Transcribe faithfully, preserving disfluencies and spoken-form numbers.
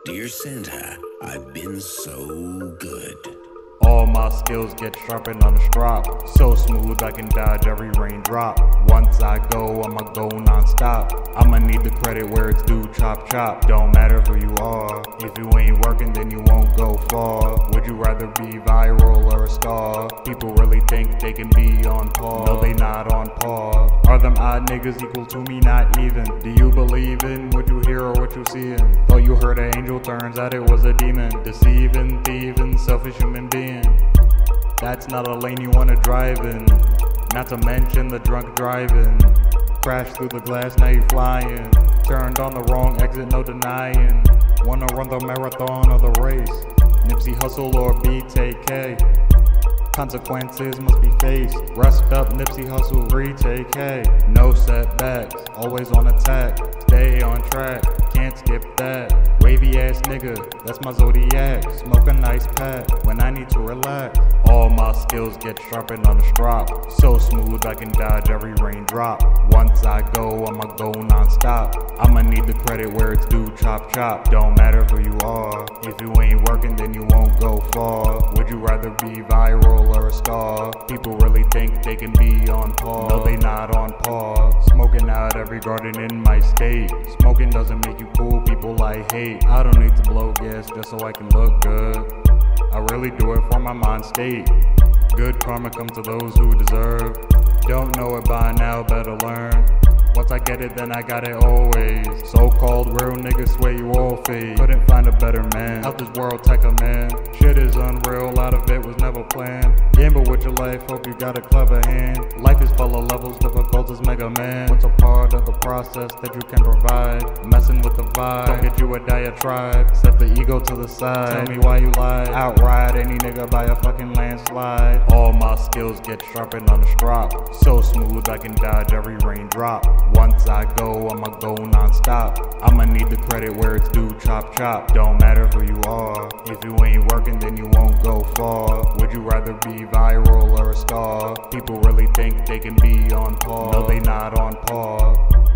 Dear Santa, I've been so good. All my skills get sharpened on the strop. So smooth I can dodge every raindrop. Once I go, I'ma go non-stop. I'ma need the credit where it's due, chop chop. Don't matter who you are. If you ain't working, then you won't go far. Would you rather be viral or a star? People really think they can be on par. No, they not on par. Are them odd niggas equal to me? Not even. Do you believe in what you hear or what you seeing? Thought you heard an angel, turns out it was a demon. Deceiving, thieving, selfish human being. That's not a lane you wanna drive in. Not to mention the drunk driving. Crash through the glass, now you flying. Turned on the wrong exit, no denying. Wanna run the marathon or the race? Nipsey Hussle or B T K? Consequences must be faced. Rest up, Nipsey Hussle, retake, hey. No setbacks, always on attack. Stay on track, can't skip that. Wavy ass nigga, that's my zodiac. Smoke a nice pack when I need to relax. All my skills get sharpened on the strop. So smooth I can dodge every raindrop. Once I go, I'ma go non-stop. I'ma need the credit where it's due, chop chop. Don't matter who you are. If you ain't working, then you won't go far. Would you rather be viral or a star? People really think they can be on par. No, they not on par. Smoking out every garden in my state. Smoking doesn't make you cool, people I hate. I don't need to blow gas just so I can look good. I really do it for my mind state. Good karma comes to those who deserve. Don't know it by now, better learn. Once I get it, then I got it always. So-called real niggas swear you all fake. Couldn't find a better man. Out this world, take a man. Shit is unreal, a lot of it was never planned. Gamble with your life, hope you got a clever hand. Life is full of levels, difficult as Mega Man. What's a part of the process that you can provide? Messing with the vibe, don't get you a diatribe. Set the ego to the side, tell me why you lied. Outride any nigga by a fucking landslide. All my skills get sharpened on the strop. So smooth I can dodge every raindrop. Once I go, I'ma go non-stop. I'ma need the credit where it's due, chop chop. Don't matter who you are. If you ain't working, then you won't go far. Would you rather be viral or a star? People really think they can be on par. No, they not on par.